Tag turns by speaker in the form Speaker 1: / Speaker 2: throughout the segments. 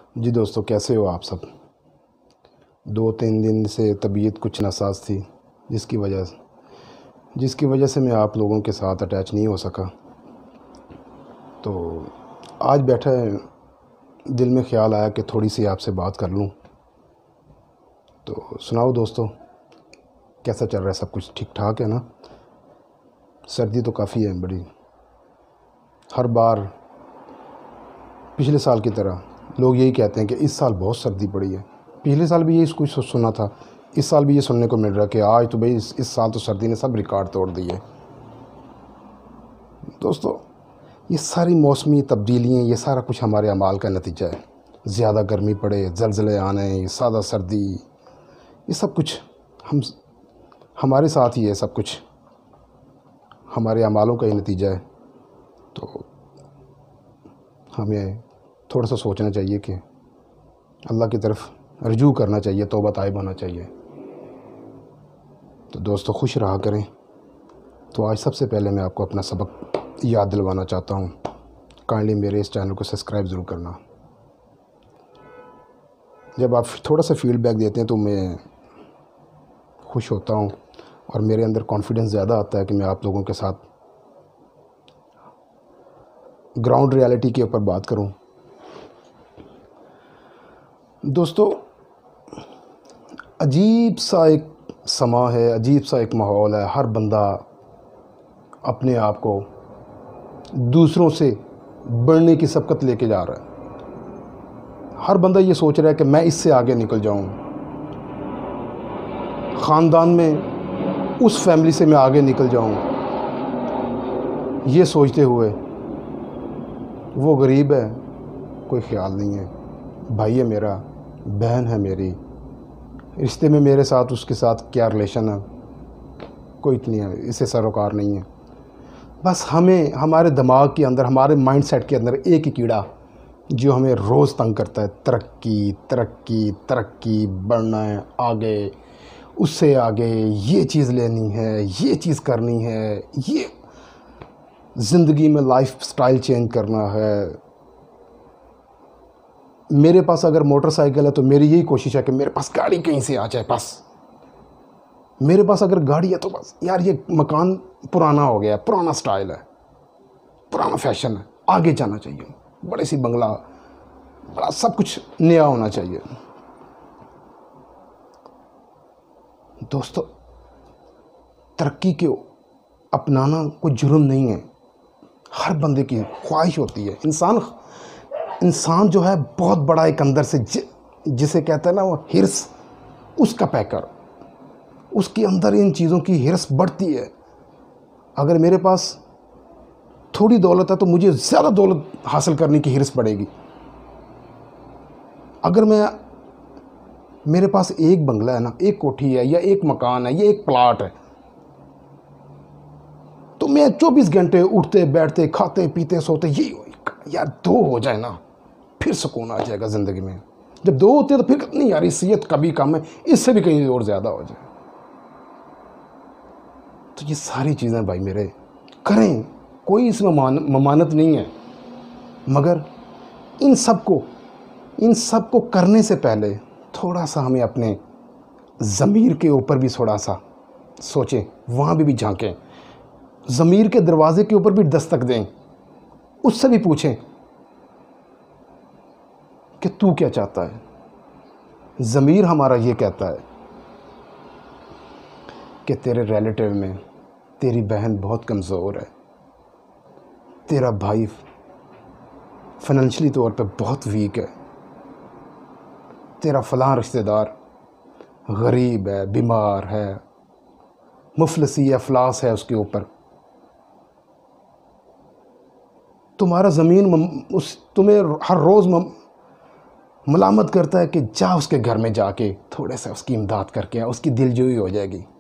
Speaker 1: جی دوستو، کیسے ہو آپ سب؟ 2-3 دن سے طبیعت کچھ ناساز تھی، جس کی وجہ سے میں آپ لوگوں کے ساتھ اٹیچ نہیں ہو سکا۔ تو آج بیٹھا دل میں خیال آیا کہ تھوڑی سی آپ سے بات کر لوں۔ تو سناؤ دوستو، کیسا چل رہا ہے؟ سب کچھ ٹھیک ٹھاک ہے نا؟ سردی تو کافی ہے بڑی، ہر بار پچھلے سال کی طرح لوگ یہی کہتے ہیں کہ اس سال بہت سردی پڑی ہے۔ پچھلے سال بھی یہی کچھ سنا تھا، اس سال بھی یہ سننے کو مل رہا ہے کہ آج تو بھئی اس سال تو سردی نے سب ریکارڈ توڑ دیے۔ دوستو، یہ ساری موسمی تبدیلیاں، یہ سارا کچھ ہمارے اعمال کا نتیجہ ہے۔ زیادہ گرمی پڑے، زلزلے آنے، سادہ سردی، یہ سب کچھ ہمارے ساتھ ہی ہے۔ سب کچھ ہمارے اعمالوں کا ہی نتیجہ ہے۔ تو ہمیں تھوڑا سا سوچنا چاہیے کہ اللہ کی طرف رجوع کرنا چاہیے، توبہ طائب ہونا چاہیے۔ تو دوستو، خوش رہا کریں۔ تو آج سب سے پہلے میں آپ کو اپنا سبق یاد دلوانا چاہتا ہوں۔ کائنڈلی میرے اس چینل کو سبسکرائب ضرور کرنا۔ جب آپ تھوڑا سا فیڈ بیک دیتے ہیں تو میں خوش ہوتا ہوں، اور میرے اندر کانفیڈنس زیادہ آتا ہے کہ میں آپ لوگوں کے ساتھ گراؤنڈ ریالٹی کے اوپر بات کروں۔ دوستو، عجیب سا ایک سما ہے، عجیب سا ایک ماحول ہے۔ ہر بندہ اپنے آپ کو دوسروں سے بڑھنے کی سبقت لے کے جا رہا ہے۔ ہر بندہ یہ سوچ رہا ہے کہ میں اس سے آگے نکل جاؤں، خاندان میں اس فیملی سے میں آگے نکل جاؤں۔ یہ سوچتے ہوئے وہ غریب ہے، کوئی خیال نہیں ہے، بھائی ہے میرا، بہن ہے میری، رشتے میں میرے ساتھ اس کے ساتھ کیا ریلیشن ہے، کوئی اتنی ہے، اسے سروکار نہیں ہے۔ بس ہمیں ہمارے دماغ کے اندر، ہمارے مائنڈ سیٹ کے اندر ایک ہی کیڑا جو ہمیں روز تنگ کرتا ہے: ترقی ترقی ترقی، بڑھنا ہے آگے، اس سے آگے، یہ چیز لینی ہے، یہ چیز کرنی ہے، یہ زندگی میں لائف سٹائل چینج کرنا ہے۔ میرے پاس اگر موٹر سائیکل ہے تو میری یہی کوشش ہے کہ میرے پاس گاڑی کہیں سے آ جائے۔ بس میرے پاس اگر گاڑی ہے تو بس یار یہ مکان پرانا ہو گیا ہے، پرانا سٹائل ہے، پرانا فیشن ہے، آگے جانا چاہیے، بڑے سی بنگلہ، بڑا سب کچھ نیا ہونا چاہیے۔ دوستو، ترقی کو اپنانا کوئی جرم نہیں ہے، ہر بندے کی خواہش ہوتی ہے۔ انسان جو ہے بہت بڑا ایک اندر سے جسے کہتے ہیں نا وہ ہرس، اس کا پیکر، اس کے اندر ان چیزوں کی ہرس بڑھتی ہے۔ اگر میرے پاس تھوڑی دولت ہے تو مجھے زیادہ دولت حاصل کرنے کی ہرس بڑھے گی۔ اگر میرے پاس ایک بنگلہ ہے نا، ایک کوٹھی ہے، یا ایک مکان ہے، یا ایک پلاٹ ہے، تو میں 24 گھنٹے اٹھتے بیٹھتے کھاتے پیتے سوتے یہی یار 2 ہو جائے نا، پھر سکون آ جائے گا زندگی میں۔ جب 2 ہوتے ہیں تو پھر نہیں یار، اس سے کبھی کم ہے، اس سے بھی کہیں اور زیادہ ہو جائے۔ تو یہ ساری چیزیں بھائی میرے کریں، کوئی اس میں ممانت نہیں ہے، مگر ان سب کو کرنے سے پہلے تھوڑا سا ہمیں اپنے ضمیر کے اوپر بھی تھوڑا سا سوچیں، وہاں بھی جھانکیں، ضمیر کے دروازے کے اوپر بھی دستک دیں، اس سے بھی پوچھیں کہ تو کیا چاہتا ہے۔ ضمیر ہمارا یہ کہتا ہے کہ تیرے ریلیٹیو میں تیری بہن بہت کمزور ہے، تیرا بھائی فائنینشلی طور پہ بہت ویک ہے، تیرا فلاں رشتہ دار غریب ہے، بیمار ہے، مفلسی افلاس ہے اس کے اوپر۔ تمہارا زمین تمہیں ہر روز ملامت کرتا ہے کہ جا اس کے گھر میں جا کے تھوڑے سا اس کی امداد کر کے اس کی دل جوئی ہو جائے گی۔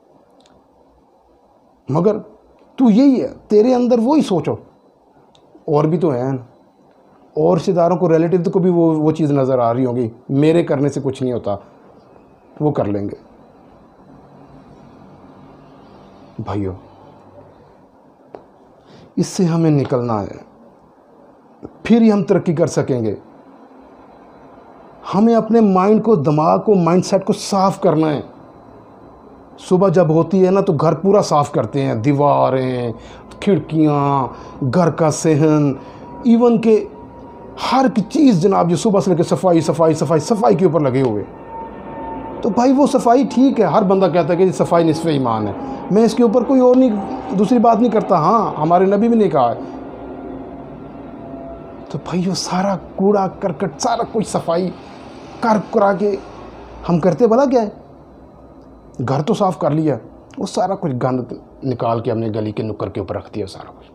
Speaker 1: مگر تو یہی ہے، تیرے اندر وہی سوچو، اور بھی تو ہیں، اور رشتہ داروں کو، ریلیٹیو کو بھی وہ چیز نظر آ رہی ہوگی، میرے کرنے سے کچھ نہیں ہوتا، وہ کر لیں گے۔ بھائیو، اس سے ہمیں نکلنا ہے، پھر ہی ہم ترقی کر سکیں گے۔ ہمیں اپنے مائنڈ کو، دماغ کو، مائنڈ سیٹ کو صاف کرنا ہے۔ صبح جب ہوتی ہے نا تو گھر پورا صاف کرتے ہیں، دیواریں، کھڑکیاں، گھر کا صحن، ایون کہ ہر چیز جناب جو صبح سے لے کے صفائی صفائی صفائی صفائی کے اوپر لگے ہوئے۔ تو بھائی وہ صفائی ٹھیک ہے، ہر بندہ کہتا ہے کہ صفائی نصف ایمان ہے، میں اس کے اوپر کوئی اور نہیں دوسری بات نہیں کرتا، ہاں ہمارے نبی بھی نے کہا ہے۔ تو بھائی وہ سارا کوڑا کرکٹ سارا کچھ صفائی کر کرا کے ہم کرتے بھلا کیا ہے؟ گھر تو صاف کر لیا، وہ سارا کچھ گند نکال کے ہم نے گلی کے نکر کے اوپر رکھ دیا سارا کچھ۔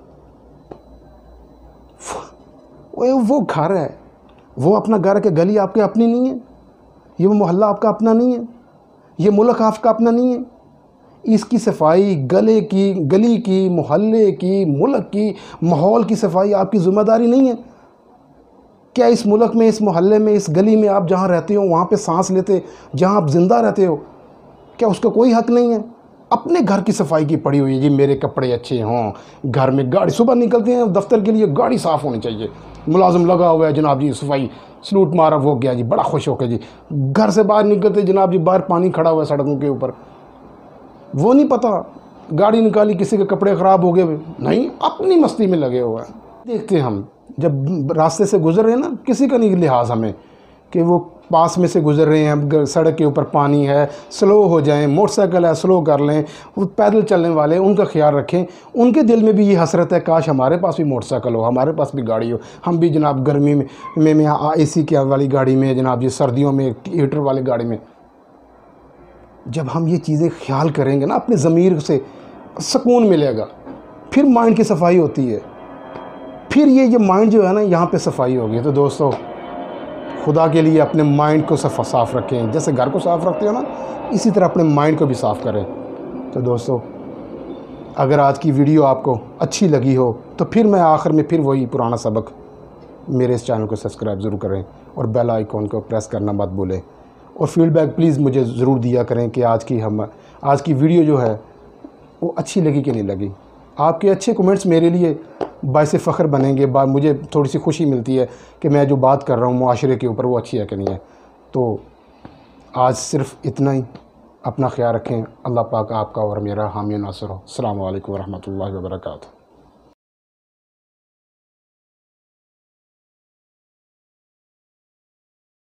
Speaker 1: وہ گھر ہے، وہ اپنا گھر ہے کہ گلی آپ کے اپنی نہیں ہے، یہ وہ محلہ آپ کا اپنا نہیں ہے، یہ ملک آپ کا اپنا نہیں ہے۔ اس کی صفائی گلی کی، محلے کی، ملک کی، ماحول کی صفائی آپ کی ذمہ داری نہیں ہے؟ کیا اس ملک میں، اس محلے میں، اس گلی میں آپ جہاں رہتے ہو، وہاں پہ سانس لیتے، جہاں آپ زندہ رہتے ہو، کیا اس کا کوئی حق نہیں ہے؟ اپنے گھر کی صفائی کی پڑی ہوئی ہے جی، میرے کپڑے اچھے ہوں، گھر میں گاڑی صبح نکلتے ہیں دفتر کے لیے، گاڑی صاف ہونی چاہیے، ملازم لگا ہوا ہے جناب جی صفائی، سلوٹ مارا ہو گیا جی، بڑا خوش ہو کے جی، گھر سے باہر نکلتے جناب جی باہر پانی کھڑا ہوا ہے سڑکوں کے اوپر، وہ نہیں پتہ گاڑی نکالی کسی کے کپڑے خراب ہو گئے، نہیں اپنی مستی میں لگے ہوا ہے۔ دیکھتے ہیں ہم جب راستے سے گزر رہے ہیں نا، کسی کا نہیں لحاظ ہمیں کہ وہ پاس میں سے گزر رہے ہیں، سڑک کے اوپر پانی ہے، سلو ہو جائیں، موٹر سائیکل ہے سلو کر لیں، وہ پیدل چلنے والے ان کا خیال رکھیں، ان کے دل میں بھی یہ حسرت ہے کاش ہمارے پاس بھی موٹر سائیکل ہو، ہمارے پاس بھی گاڑی ہو، ہم بھی جناب گرمی میں اے سی کی والی گاڑی میں جناب جی، سردیوں میں ہیٹر والی گاڑی میں۔ جب ہم یہ چیزیں خیال کریں گے نا اپنے ضمیر سے، سکون ملے گا، پھر مائنڈ کی صفائی ہوتی ہے، پھر یہ مائنڈ جو ہے نا یہاں پہ صفائی ہوگی۔ تو دوستو خدا کے لیے اپنے مائنڈ کو صاف رکھیں، جیسے گھر کو صاف رکھتے ہو نا اسی طرح اپنے مائنڈ کو بھی صاف کریں۔ تو دوستو اگر آج کی ویڈیو آپ کو اچھی لگی ہو تو پھر میں آخر میں پھر وہی پرانا سبق، میرے اس چینل کو سبسکرائب ضرور کریں اور بیل آئیکن کو پریس کرنا مت بھولیں، اور فیڈ بیک پلیز مجھے ضرور دیا کریں کہ آج کی ویڈیو جو ہے وہ اچھی لگی کہ نہیں لگی۔ آپ کے اچھے کمنٹس میرے لیے باعث فخر بنیں گے، مجھے تھوڑی سی خوشی ملتی ہے کہ میں جو بات کر رہا ہوں معاشرے کے اوپر وہ اچھی ہے کہ نہیں ہے۔ تو آج صرف اتنا ہی، اپنا خیال رکھیں، اللہ پاک آپ کا اور میرا حامی و ناصر ہو۔ السلام علیکم ورحمۃ اللہ وبرکاتہ۔